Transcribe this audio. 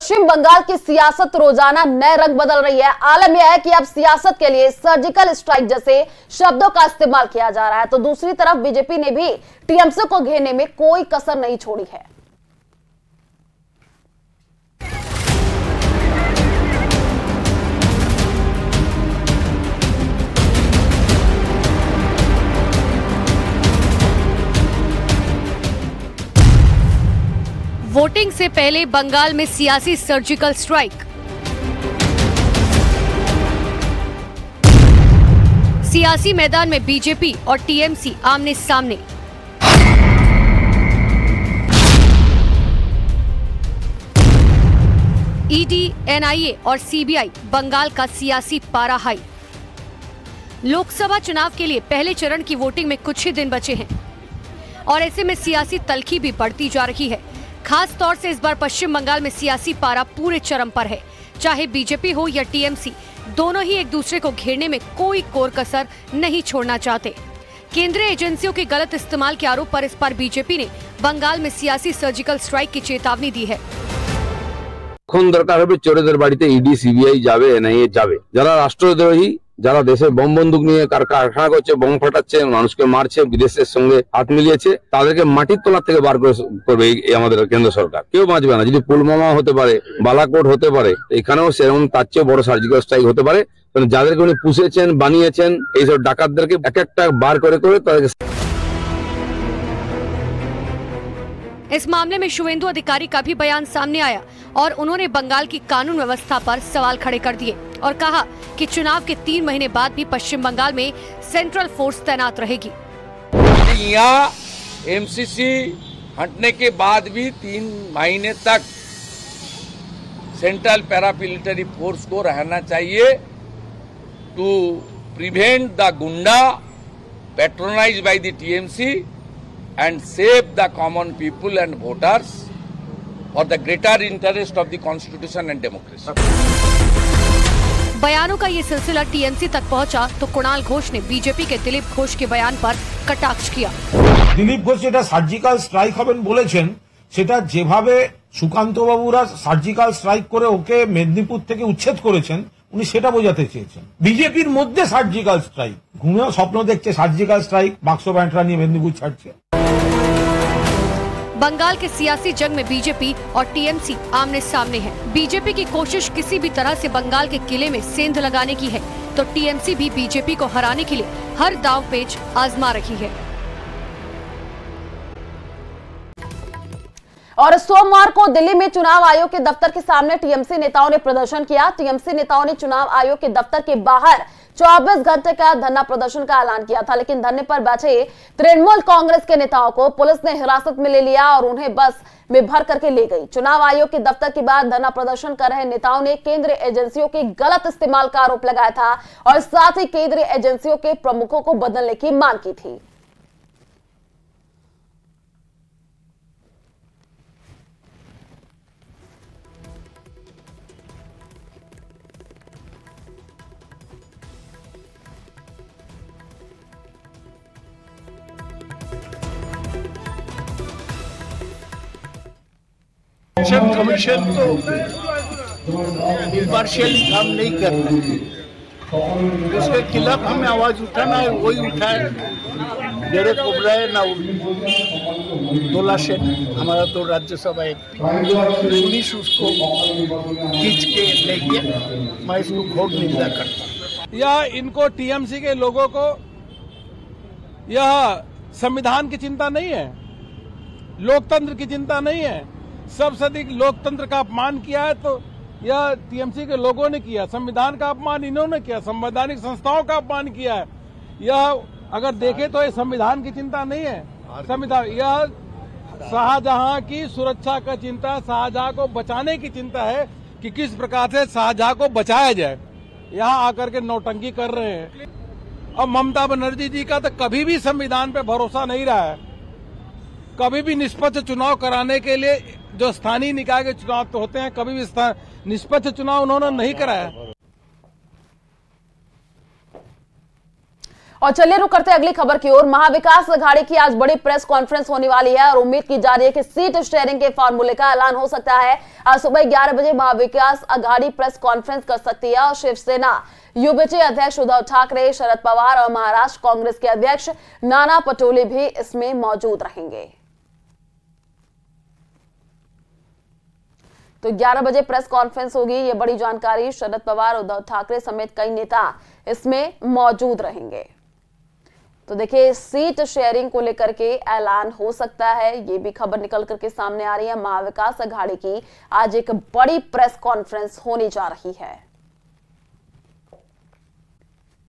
पश्चिम बंगाल की सियासत रोजाना नए रंग बदल रही है। आलम यह है कि अब सियासत के लिए सर्जिकल स्ट्राइक जैसे शब्दों का इस्तेमाल किया जा रहा है, तो दूसरी तरफ बीजेपी ने भी टीएमसी को घेरने में कोई कसर नहीं छोड़ी है। वोटिंग से पहले बंगाल में सियासी सर्जिकल स्ट्राइक। सियासी मैदान में बीजेपी और टीएमसी आमने सामने। ईडी, एनआईए और सीबीआई बंगाल का सियासी पारा हाई। लोकसभा चुनाव के लिए पहले चरण की वोटिंग में कुछ ही दिन बचे हैं और ऐसे में सियासी तल्खी भी बढ़ती जा रही है। खास तौर से इस बार पश्चिम बंगाल में सियासी पारा पूरे चरम पर है। चाहे बीजेपी हो या टीएमसी, दोनों ही एक दूसरे को घेरने में कोई कोर कसर नहीं छोड़ना चाहते। केंद्रीय एजेंसियों के गलत इस्तेमाल के आरोप पर इस बार बीजेपी ने बंगाल में सियासी सर्जिकल स्ट्राइक की चेतावनी दी है। এখন দরকার হবে চোরেদের বাড়িতে ইডি সিবিআই যাবে, এনআইএ যাবে। যারা রাষ্ট্রদ্রোহী, যারা দেশে বম বন্দুক নিয়ে কারখানা করছে, বম ফাটাচ্ছে, মানুষকে মারছে, বিদেশের সঙ্গে হাত মিলিয়েছে, তাদেরকে মাটির তলা থেকে বার করবে আমাদের কেন্দ্র সরকার। কেউ বাঁচবে না। যদি পুলওয়ামা হতে পারে, বালাকোট হতে পারে, এখানেও সেরকম তার চেয়ে বড় সার্জিক্যাল স্ট্রাইক হতে পারে। যাদেরকে উনি পুষেছেন, বানিয়েছেন, এইসব ডাকাতদেরকে এক একটা বার করে তাদেরকে। इस मामले में शुवेंदु अधिकारी का भी बयान सामने आया और उन्होंने बंगाल की कानून व्यवस्था पर सवाल खड़े कर दिए और कहा कि चुनाव के 3 महीने बाद भी पश्चिम बंगाल में सेंट्रल फोर्स तैनात रहेगी। यहाँ एमसीसी हटने के बाद भी 3 महीने तक सेंट्रल पैरामिलिट्री फोर्स को रहना चाहिए to prevent the goonda patronised by the TMC and save the common people and voters for the greater interest of the constitution and democracy. बयानों का ये सिलसिला टीएमसी तक पहुंचा तो कुणाल घोष ने बीजेपी के दिलीप घोष के बयान पर कटाक्ष किया। दिलीप घोष যেটা সার্জিক্যাল স্ট্রাইক হবেন বলেছেন, সেটা যেভাবে সুকান্ত বাবুরা সার্জিক্যাল স্ট্রাইক করে ওকে মেদিনীপুর থেকে উচ্ছেদ করেছেন, উনি সেটা বোঝাতে চেয়েছেন। বিজেপির মধ্যে সার্জিক্যাল স্ট্রাইক, ঘুমেও স্বপ্ন দেখছে সার্জিক্যাল স্ট্রাইক, বাক্স ব্যান্ডরা নিয়ে মেদিনীপুর ছাড়ছে। बंगाल के सियासी जंग में बीजेपी और टीएमसी आमने सामने हैं। बीजेपी की कोशिश किसी भी तरह से बंगाल के किले में सेंध लगाने की है, तो टीएमसी भी बीजेपी को हराने के लिए हर दांव पेच आजमा रही है। और सोमवार को दिल्ली में चुनाव आयोग के दफ्तर के सामने टीएमसी नेताओं ने प्रदर्शन किया। टीएमसी नेताओं ने चुनाव आयोग के दफ्तर के बाहर 24 घंटे का धरना प्रदर्शन का ऐलान किया था, लेकिन धरने पर बैठे तृणमूल कांग्रेस के नेताओं को पुलिस ने हिरासत में ले लिया और उन्हें बस में भर करके ले गई। चुनाव आयोग के दफ्तर के बाद धरना प्रदर्शन कर रहे नेताओं ने केंद्रीय एजेंसियों के गलत इस्तेमाल का आरोप लगाया था और साथ ही केंद्रीय एजेंसियों के प्रमुखों को बदलने की मांग की थी। इलेक्शन कमीशन तो इम्पार्शियल काम नहीं करता है, उसके खिलाफ हमें आवाज उठाना है, वही उठाए। डेरेक ओब्रायन ना दोला सेन, हमारा तो राज्यसभा पुलिस उसको खींच के ले गया। मैं इसको घोर निंदा करता। यह इनको टीएमसी के लोगों को यह संविधान की चिंता नहीं है, लोकतंत्र की चिंता नहीं है। सबसे अधिक लोकतंत्र का अपमान किया है तो यह टीएमसी के लोगों ने किया। संविधान का अपमान इन्होंने किया, संवैधानिक संस्थाओं का अपमान किया है। यह अगर देखे तो ये संविधान की चिंता नहीं है। संविधान यह शाहजहां की सुरक्षा का चिंता, शाहजहां को बचाने की चिंता है कि किस प्रकार से शाहजहां को बचाया जाए। यहाँ आकर के नौटंकी कर रहे हैं। और ममता बनर्जी जी का तो कभी भी संविधान पे भरोसा नहीं रहा है। कभी भी निष्पक्ष चुनाव कराने के लिए जो स्थानीय निकाय के चुनाव तो होते हैं, कभी भी निष्पक्ष चुनाव उन्होंने नहीं कराया। और चलिए रुक करते अगली खबर की ओर। महाविकास अघाड़ी की आज बड़ी प्रेस कॉन्फ्रेंस होने वाली है और उम्मीद की जा रही है कि सीट शेयरिंग के फॉर्मूले का ऐलान हो सकता है। आज सुबह 11 बजे महाविकास अघाड़ी प्रेस कॉन्फ्रेंस कर सकती है और शिवसेना यूपीए अध्यक्ष उद्धव ठाकरे, शरद पवार और महाराष्ट्र कांग्रेस के अध्यक्ष नाना पटोले भी इसमें मौजूद रहेंगे। तो 11 बजे प्रेस कॉन्फ्रेंस होगी, ये बड़ी जानकारी। शरद पवार, उद्धव ठाकरे समेत कई नेता इसमें मौजूद रहेंगे। तो देखिए, सीट शेयरिंग को लेकर के ऐलान हो सकता है, ये भी खबर निकल करके सामने आ रही है। महाविकास अघाड़ी की आज एक बड़ी प्रेस कॉन्फ्रेंस होने जा रही है।